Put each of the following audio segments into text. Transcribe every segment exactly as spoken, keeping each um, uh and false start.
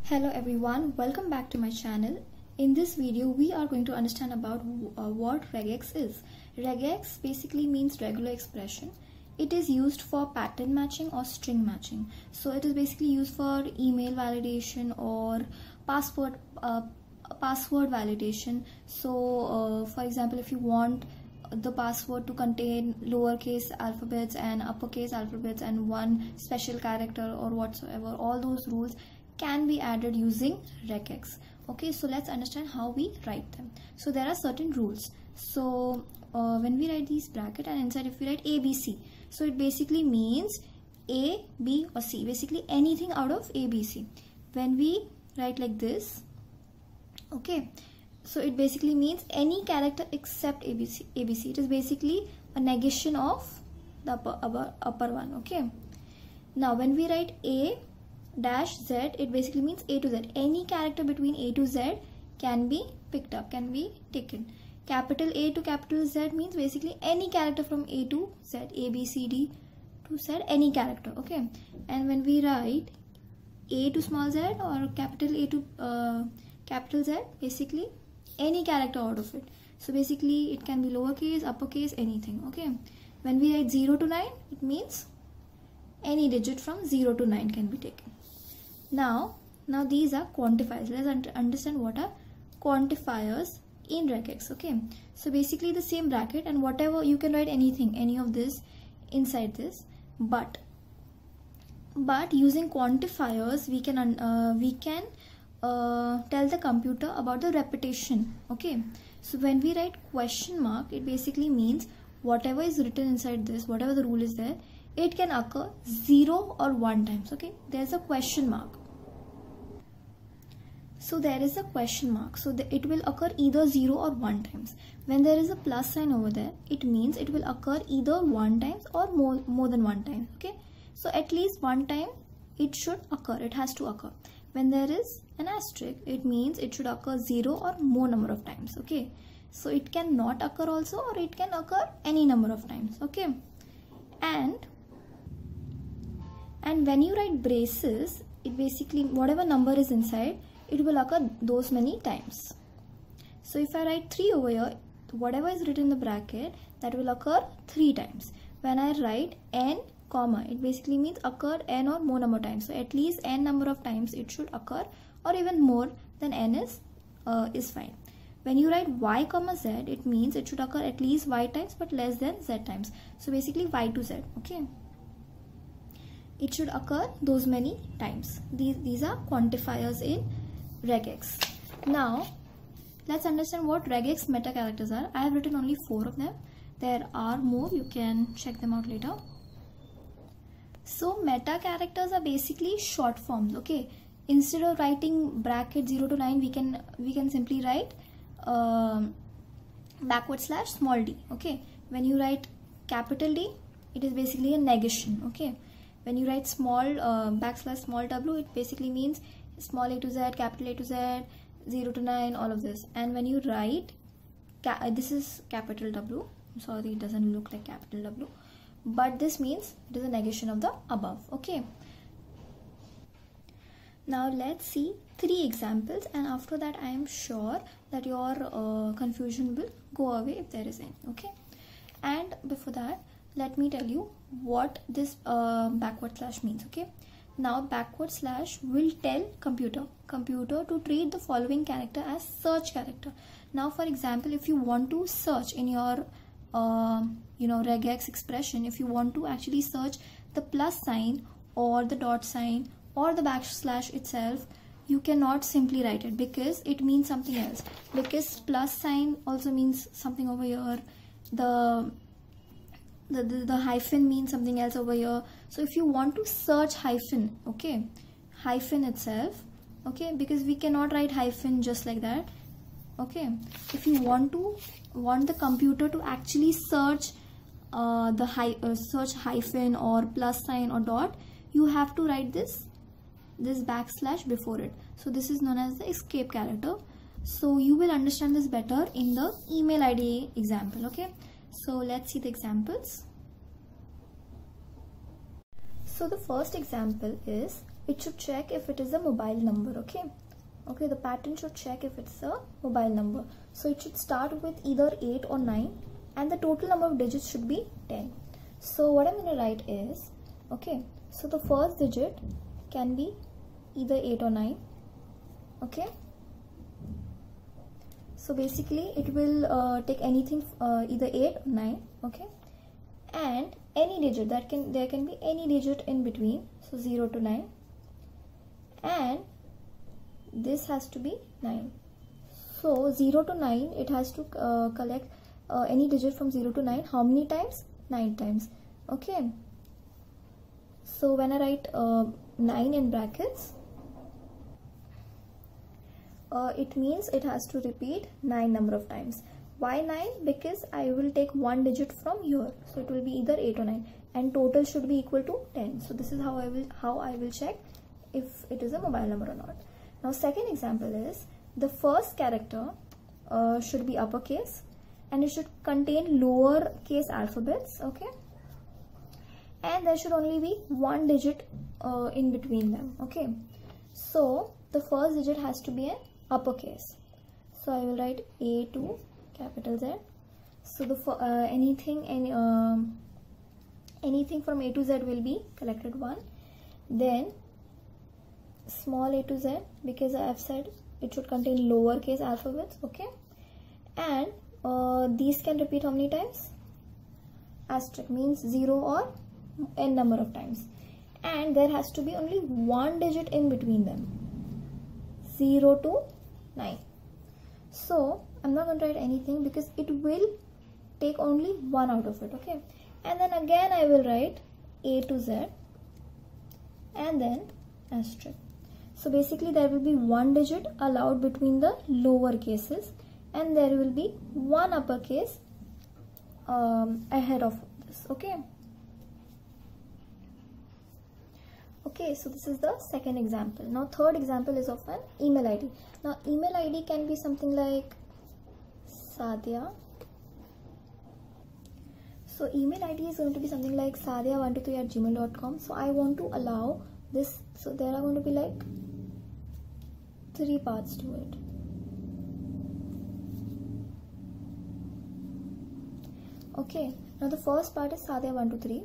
Hello everyone, welcome back to my channel. In this video we are going to understand about uh, what regex is. Regex basically means regular expression. It is used for pattern matching or string matching. So it is basically used for email validation or password uh, password validation. So uh, for example, if you want the password to contain lowercase alphabets and uppercase alphabets and one special character or whatsoever, all those rules can be added using regex. Okay, so let's understand how we write them. So there are certain rules. So uh, when we write these bracket and inside if we write A B C, so it basically means A, B or C, basically anything out of A, B, C. When we write like this, okay, so it basically means any character except A B C. A B C. It is basically a negation of the upper, upper, upper one. Okay. Now when we write A dash Z, it basically means A to Z. Any character between A to Z can be picked up, can be taken. Capital A to capital Z means basically any character from A to Z, A, B, C, D to Z, any character. Okay. And when we write A to small z or capital A to uh, capital Z, basically any character out of it. So basically it can be lowercase, uppercase, anything. Okay. When we write zero to nine, it means any digit from zero to nine can be taken. Now, now these are quantifiers. Let's un understand what are quantifiers in regex. Okay. So basically the same bracket and whatever you can write anything, any of this inside this, but but using quantifiers we can uh, we can uh, tell the computer about the repetition. Okay. So when we write question mark, it basically means whatever is written inside this, whatever the rule is there, it can occur zero or one times. Okay, there's a question mark. So there is a question mark. So the, it will occur either zero or one times. When there is a plus sign over there, it means it will occur either one times or more, more than one time. Okay, so at least one time it should occur. It has to occur. When there is an asterisk, it means it should occur zero or more number of times. Okay, so it can not occur also, or it can occur any number of times. Okay, and And when you write braces, it basically, whatever number is inside, it will occur those many times. So if I write three over here, whatever is written in the bracket, that will occur three times. When I write n, comma, it basically means occur n or more number of times. So at least n number of times it should occur, or even more than n is, uh, is fine. When you write y, comma, z, it means it should occur at least y times but less than z times. So basically y to z. Okay. It should occur those many times. These, these are quantifiers in regex. Now, let's understand what regex meta characters are. I have written only four of them. There are more. You can check them out later. So, meta characters are basically short forms. Okay. Instead of writing bracket zero to nine, we can we can simply write um, backward slash small d. Okay. When you write capital D, it is basically a negation. Okay. When you write small uh, backslash small w, it basically means small a to z, capital A to z, zero to nine, all of this. And when you write, this is capital W. I'm sorry, it doesn't look like capital W. But this means it is a negation of the above. Okay. Now let's see three examples, and after that I am sure that your uh, confusion will go away if there is any. Okay. And before that, let me tell you what this uh, backward slash means. Okay, now backward slash will tell computer computer to treat the following character as search character. Now for example, if you want to search in your uh, you know regex expression, if you want to actually search the plus sign or the dot sign or the backslash itself, you cannot simply write it because it means something else, because plus sign also means something over here, the The, the, the hyphen means something else over here. So if you want to search hyphen, okay, hyphen itself, okay, because we cannot write hyphen just like that. Okay, if you want to want the computer to actually search uh, the hy uh, search hyphen or plus sign or dot, you have to write this this backslash before it. So this is known as the escape character. So you will understand this better in the email I D example. Okay. So let's see the examples. So the first example is it should check if it is a mobile number. Okay, okay, the pattern should check if it's a mobile number. So it should start with either eight or nine, and the total number of digits should be ten. So what I'm going to write is, okay, so the first digit can be either eight or nine. Okay, so basically it will uh, take anything, uh, either eight or nine. Okay, and any digit that can, there can be any digit in between, so zero to nine, and this has to be nine. So zero to nine, it has to uh, collect uh, any digit from zero to nine. How many times? nine times. Okay, so when I write uh, nine in brackets, uh, it means it has to repeat nine number of times. Why nine? Because I will take one digit from here, so it will be either eight or nine, and total should be equal to ten. So this is how I will how I will check if it is a mobile number or not. Now second example is, the first character uh, should be uppercase, and it should contain lower case alphabets. Okay, and there should only be one digit uh, in between them. Okay, so the first digit has to be an uppercase, so I will write A to capital Z. So the uh, anything any uh, anything from A to Z will be collected one. Then small a to Z, because I have said it should contain lowercase alphabets. Okay, and uh, these can repeat how many times? Asterisk means zero or n number of times, and there has to be only one digit in between them, zero to nine. So I'm not going to write anything because it will take only one out of it. Okay, and then again I will write A to Z and then asterisk. So basically there will be one digit allowed between the lower cases, and there will be one uppercase um, ahead of this. Okay. Okay, so this is the second example. Now third example is of an email I D. Now email I D can be something like Sadia. So email I D is going to be something like sadia one two three at gmail dot com. So I want to allow this, so there are going to be like three parts to it. Okay, now the first part is sadia one two three.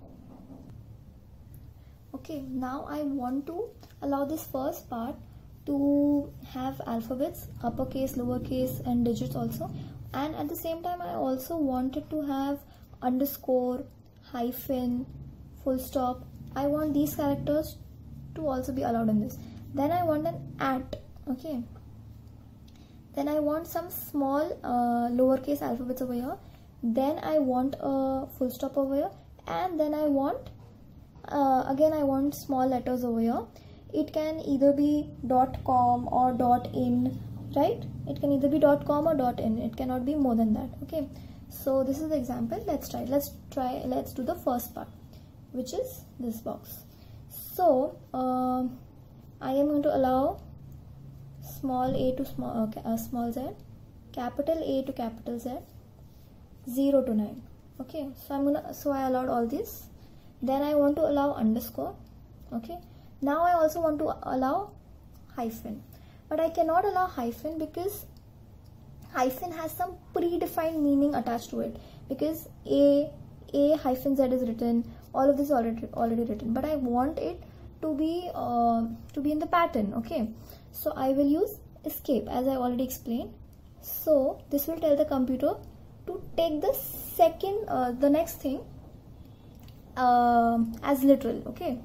Okay, now I want to allow this first part to have alphabets, uppercase, lowercase, and digits also, and at the same time I also wanted to have underscore, hyphen, full stop. I want these characters to also be allowed in this. Then I want an at. Okay, then I want some small uh, lowercase alphabets over here. Then I want a full stop over here, and then I want uh, again I want small letters over here. It can either be dot com or dot in, right? It can either be dot com or dot in. It cannot be more than that. Okay, so this is the example. Let's try. Let's try. Let's do the first part, which is this box. So uh, I am going to allow small a to small uh, uh, small z, capital A to capital Z, zero to nine. Okay, so I'm gonna so I allowed all this. Then I want to allow underscore. Okay, now I also want to allow hyphen, but I cannot allow hyphen because hyphen has some predefined meaning attached to it, because a a hyphen z is written, all of this is already already written, but I want it to be uh, to be in the pattern. Okay, so I will use escape, as I already explained. So this will tell the computer to take the second uh, the next thing uh, as literal. Okay,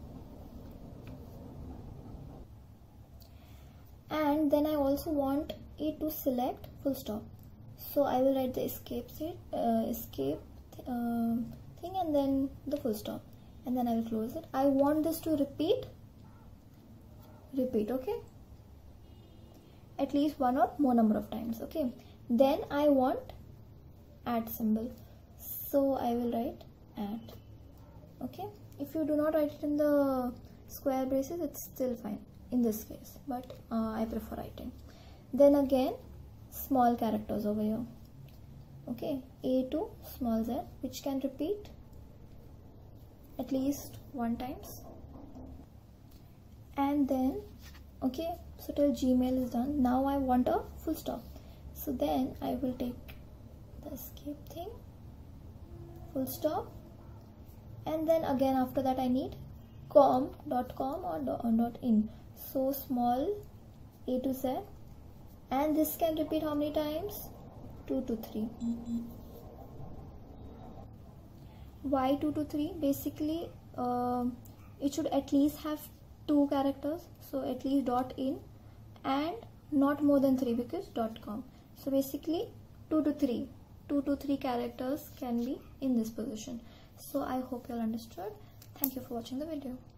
and then I also want it to select full stop, so I will write the escape set, uh, escape uh, thing, and then the full stop, and then I will close it. I want this to repeat repeat okay, at least one or more number of times. Okay, then I want at symbol, so I will write at. Okay, if you do not write it in the square braces, it's still fine in this case, but uh, I prefer writing. Then again small characters over here. Okay, A to small z, which can repeat at least one times. and then okay, so till Gmail is done. Now I want a full stop, so then I will take the escape thing, full stop, and then again after that I need com dot com or dot in, so small a to z, and this can repeat how many times? two to three. Why two to three? Basically uh, it should at least have two characters, so at least dot in, and not more than three because dot com. So basically two to three two to three characters can be in this position. So I hope you all understood. Thank you for watching the video.